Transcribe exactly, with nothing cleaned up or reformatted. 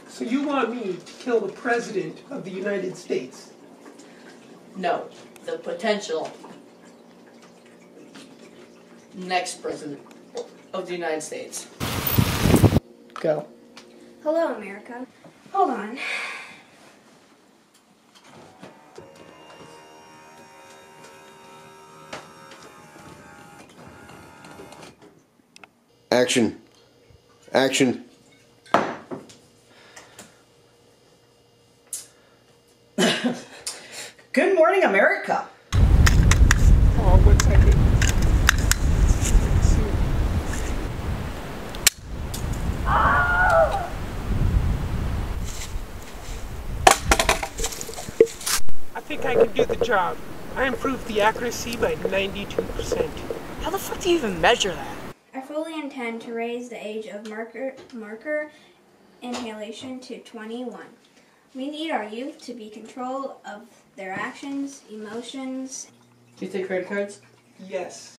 So you want me to kill the President of the United States? No, the potential next President of the United States. Go. Hello, America. Hold on. Action. Action. Good morning, America. Oh, one second. I think I can do the job. I improved the accuracy by ninety-two percent. How the fuck do you even measure that? I fully intend to raise the age of marker, marker inhalation to twenty-one. We need our youth to be in control of their actions, emotions. Do you take credit cards? Yes.